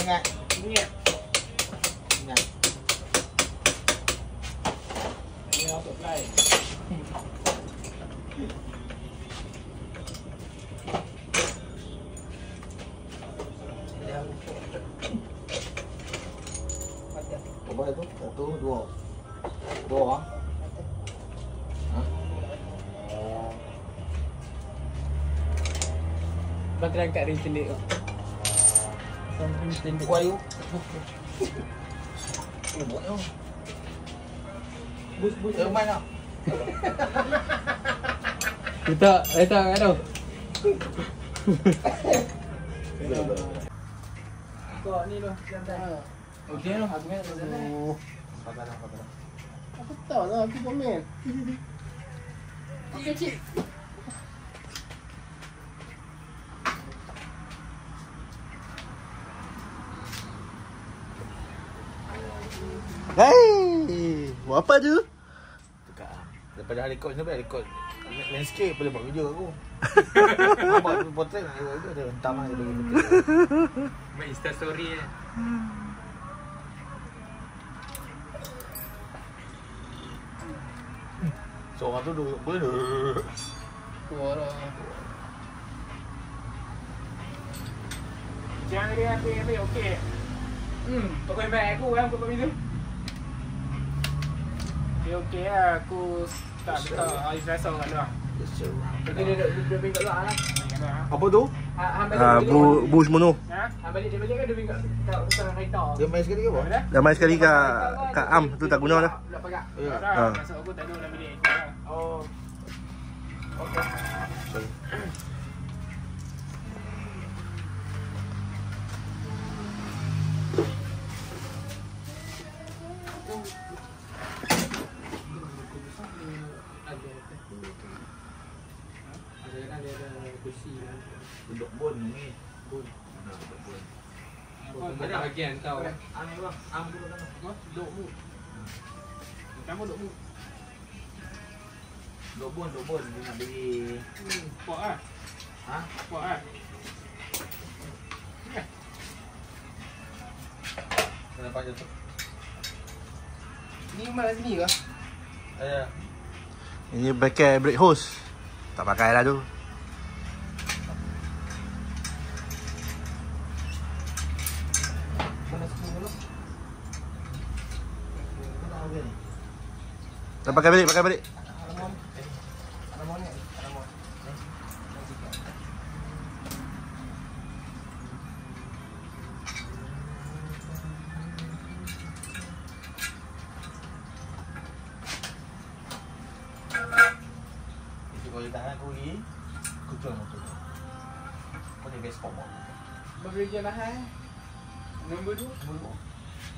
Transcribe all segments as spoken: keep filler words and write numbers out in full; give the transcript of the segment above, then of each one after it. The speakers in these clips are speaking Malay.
Ingat. Ingat. Ingat. Ini masuk fly. Berapa itu? Satu, dua. Dua orang. Bakal angkat ring celik tu. Sampai celik. Why you? Oh, buat tu. Bus bus. Eh, main tak? Kita, kita kat tu. Kau ni tu, santai. Okey tu, aku main kat sana. Pakai dah, pakai dah. Aku tahu lah, aku komen. Okey cik. Hei, buat apa tu? Dekat ah. Daripada hari rekod sampai rekod landscape boleh buat video aku. Buat potret nak buat video dia hentam ah dia bagi betul. Buat Insta story eh. Seorang tu duduk boleh duduk. Keluar lah. Jangan dia ambil, ambil, okey. Hmm, pokoknya baik aku kan, pokok itu. Dia okey lah, aku tak minta air rasa kat luar. Jadi dia duduk duduk kat luar lah. Apa tu? Ah, bu bu semua tu. Ha? Han balik dia balik kan dia kat kat besar kereta. Dia main sekali ke apa? Dah main sekali kat kat am tu tak guna dah. Tak pakai. Ya. Ha. Ha. Masuk aku tak ada dalam bilik. Oh. Okey. Sorry. Duduk bon ni. Bon. Mana duduk bon? Ada bagian tau. Am ni bang, am duduk sana. Duduk mu. Kamu duduk mu. Duduk bon, duduk bon dia nak beli. Hmm, puak ah. Ha? Puak ah. Kenapa je tu? Ni mana sini ke? Ya. Ini pakai brake hose. Tak pakai lah tu. Mana sini dulu? Mana ada ni? Dah pakai balik, pakai balik. Alamon. Alamon ni. Alamon. Kalau dia tahan aku pergi, aku jual motor tu. Kau ni Vespa mo. Bekerja mahal. Nombor tu? Nombor tu.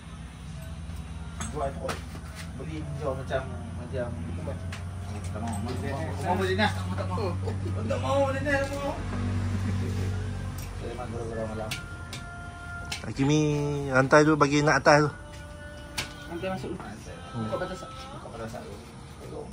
Jual tu. Beli jual macam macam tak mau. Tak mau Dina. Tak mau. Tak mau Dina, tak mau. Saya memang gara-gara malam. Hakimi rantai tu bagi nak atas tu. Nanti masuk dulu. Hmm. Kau batas. Kau pada satu. Tengok.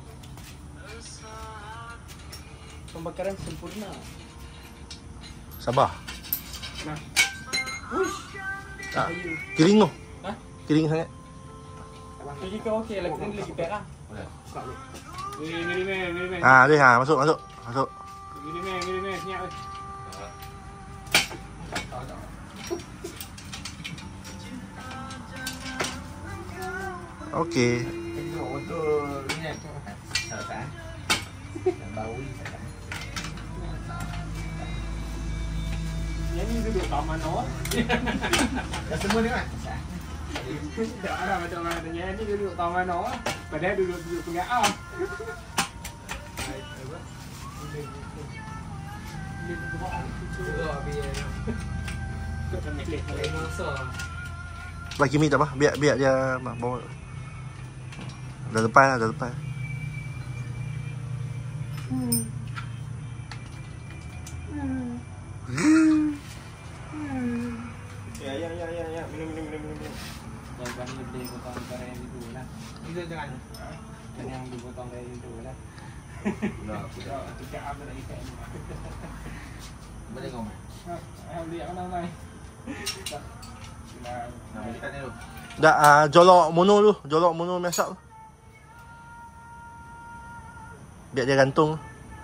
Pembakaran sempurna. Sabar. Nah. Uish. Tak. Kering tu. Ha? Kering sangat. Jadi kau okey lagi ni lagi pek lah. Boleh. Gini gini meh, gini meh. Ha, dia ha masuk masuk. Masuk. Gini meh, gini meh, senyap weh. Okey. Itu betul ni kan. Salah. Dan bau ni salah. Yang ni duduk taman awak. Dah semua ni kan? Tak ada macam mana. Yang ni duduk taman awak. Padahal duduk-duduk pengaam. Kau tak milik malai masa. Bagi Kimi tak apa. Biar biar dia bawa. Dah lepas lah, dah lepas. Hmm. Ya ya ya ya ya minum minum minum minum. Jangan lebih potong karet yang itu lah. Itu jangan. Dan yang dipotong karet itu lah. Dah, sudah. Tidak apa lagi kan. Boleh kau mai. Ha, lihat mana mai. Nak belikan ni tu. Dah uh, jolok mono tu, jolok mono masak tu. Biar dia gantung.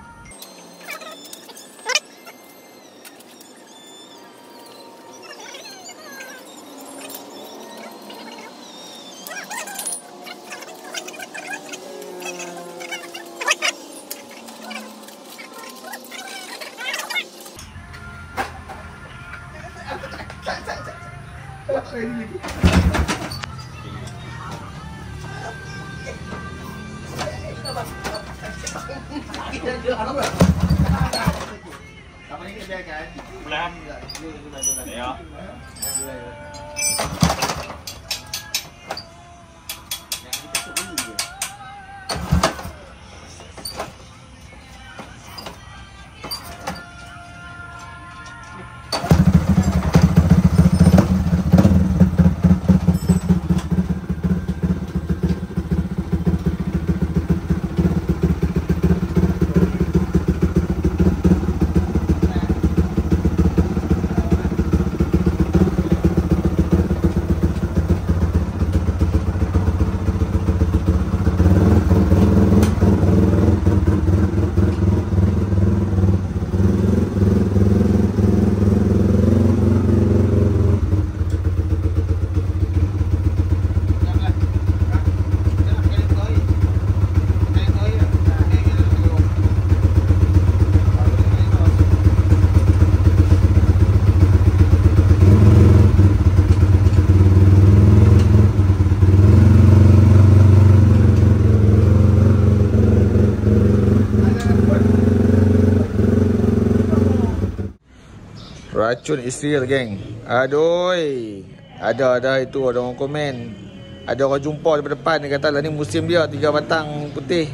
Apa ni kita biarkan? Belah. Ya. Racun Israel, geng. Aduh. Ada ada itu ada orang komen. Ada orang jumpa di depan dia kata lah ni musim dia tiga batang putih.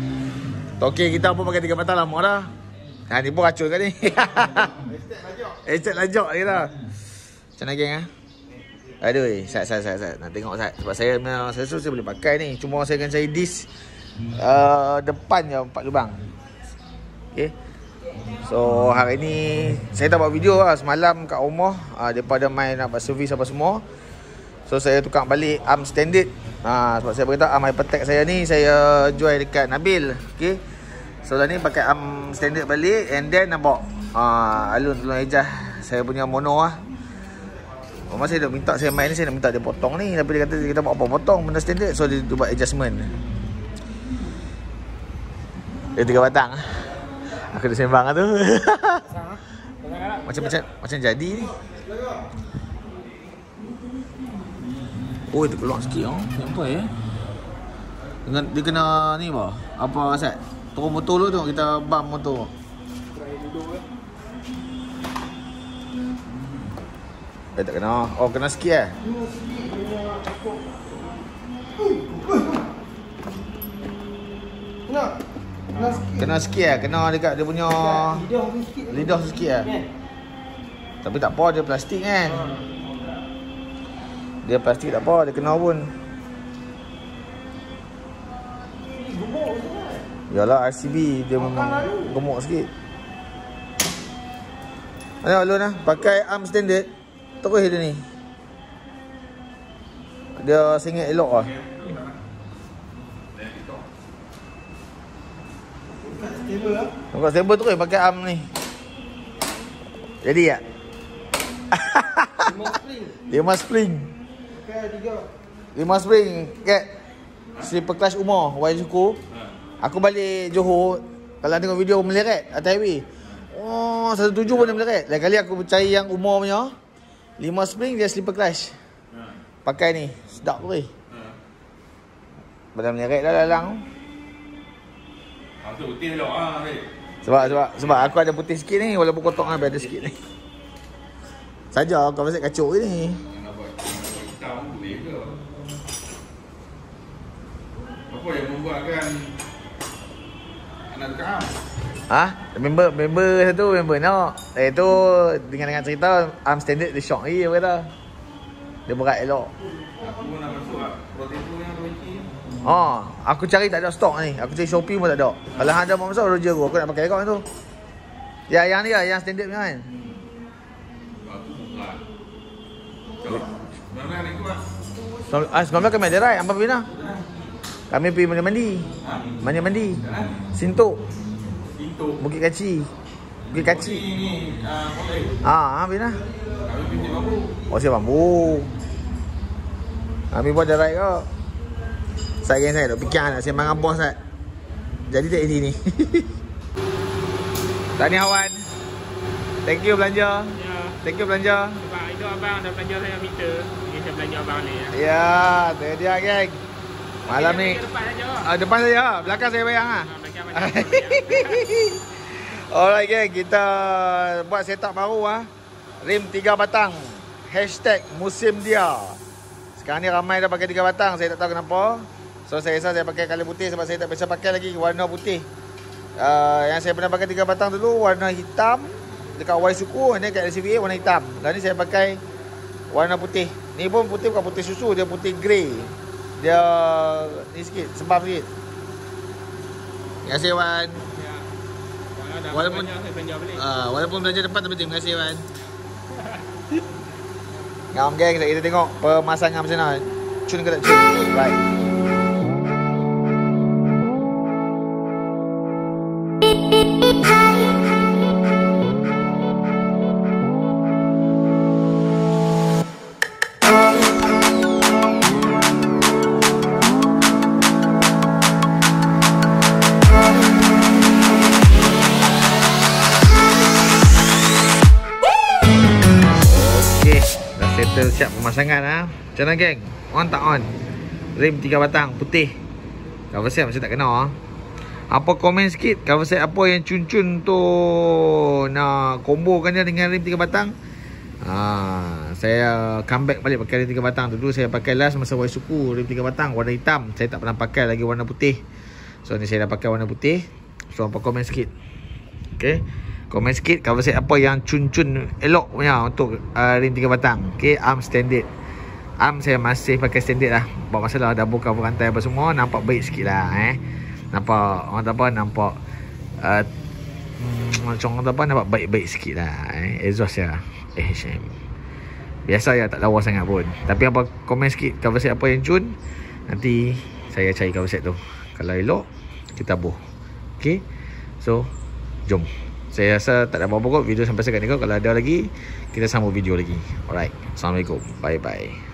Okey, kita pun pakai tiga batang lama dah. Ha ni pun racun kan ni. Estet lajak. Estet lajak dia dah. Macam mana geng ah? Aduh, sat sat sat sat. Nak tengok sat sebab saya memang saya rasa saya boleh pakai ni. Cuma saya akan cari disk uh, depan je empat lubang. Okey. So hari ni saya tak buat video lah. Semalam kat rumah uh, daripada main nak buat servis apa semua. So saya tukar balik arm standard. uh, Sebab saya beritahu arm Hypertech saya ni saya jual dekat Nabil. Okay. So dah ni pakai arm standard balik. And then nak bawa uh, Alun tolong ejah saya punya mono lah. Mama saya dah minta saya main ni, saya nak minta dia potong ni. Tapi dia kata kita buat apa potong benda standard. So dia, dia buat adjustment. Dia tiga batang. Aku dah sembang lah tu. Macam-macam macam jadi ni. Oh, dia keluar sikit oh. Sampai eh. Dengan dia kena ni apa? Apa Asad? Turun motor dulu tu kita bam motor. Eh tak kena. Oh, kena sikit eh. Kena. Kena sikit. Kena sikit lah. Kena dekat dia punya lidah sikit. Lidah sikit lah. Tapi tak apa, dia plastik kan. Dia plastik tak apa, dia kena pun. Yalah R C B dia memang gemuk sikit. Ada Alun lah, pakai arm standard. Terus dia ni. Dia sengit elok lah. Nampak stable terus pakai arm ni. Jadi tak? lima spring. lima spring. Pakai tiga. lima spring kat slipper clutch umur Y Suku. Aku balik Johor, kalau tengok video meleret atas highway. Oh, seratus tujuh pun dia meleret. Lain kali aku cari yang umur punya. lima spring dia slipper clutch. Pakai ni, sedap tu weh. Badan meleret dah dalang. Itu putih elok ah, weh. Sebab sebab sebab aku ada putih sikit ni, walaupun kotak kan ada sikit ni. Saja kau pasal kacau je ni. Nak buat hitam boleh ke? Apa yang membuatkan anak dekat am? Ha? Member member satu member nak. Eh tu dengan dengan cerita arm standard dia shock lagi dia kata. Dia berat elok. Aku pun nak masuk lah. Protein yang benci. Oh, aku cari tak ada stok ni. Aku cari Shopee pun tak ada. Kalau ada mau masuk Roger aku, aku nak pakai kau tu. Ya yang ni lah, yang standard punya kan. Aku bukan. Ah, sembilan belas kami ada right. Apa Bina? Kami pergi mandi-mandi. Mandi-mandi. Sintok. Sintok. Bukit Kaci. Bukit Kaci. Ini boleh. Ah, Bina. Kami pinjam bambu. Oh, siap bambu. Kami buat ada right ke? Saya saya dah fikir nak sembang dengan bos Sat. Jadi tak ini ni. Tahniah Wan. Thank you belanja. Ya. Thank you belanja. Sebab itu abang dah belanja saya meter. Jadi saya belanja abang ni. Ya, tu dia geng. Malam ni Depan saja. ah, depan saya, belakang saya bayang ah. Ha, belakang macam Alright geng, kita buat setup baru ah. Rim tiga batang. Hashtag musim dia. Sekarang ni ramai dah pakai tiga batang, saya tak tahu kenapa. So saya rasa saya pakai colour putih sebab saya tak biasa pakai lagi warna putih. Uh, yang saya pernah pakai tiga batang dulu warna hitam dekat Y suku, ni kat L C V A warna hitam. Dan ni saya pakai warna putih. Ni pun putih bukan putih susu, dia putih grey. Dia ni sikit, sembam sikit. Terima kasih Wan. Ya. Dah Walaupun belanja, saya belanja balik. uh, walaupun belanja depan tapi terima kasih Wan. Ngam geng, kita tengok pemasangan macam mana. Cun ke tak cun? Right. Settle siap pemasangan ha. Macam mana geng? On tak on? Rim tiga batang putih. Cover set macam tak kena ha. Apa komen sikit cover set apa yang cun-cun tu nak combokan dia dengan rim tiga batang. Ha, saya comeback balik pakai rim tiga batang. Dulu saya pakai last masa Y suku rim tiga batang warna hitam. Saya tak pernah pakai lagi warna putih. So ni saya dah pakai warna putih. So apa komen sikit? Okay, komen sikit cover set apa yang cun-cun elok punya untuk uh, rim tiga batang. Okay, arm standard. Arm saya masih pakai standard lah. Buat masalah double cover rantai apa semua, nampak baik sikit lah eh. Nampak, orang tak apa, nampak uh, hmm, macam orang tak apa, nampak baik-baik sikit lah eh. Exhaust ya eh, shame. Biasa ya, tak lawa sangat pun. Tapi apa, komen sikit cover set apa yang cun. Nanti saya cari cover set tu. Kalau elok, kita buh. Okay, so jom. Saya rasa tak ada apa-apa kot video sampai sekarang ni kot. Kalau ada lagi, kita sambung video lagi. Alright, Assalamualaikum. Bye-bye.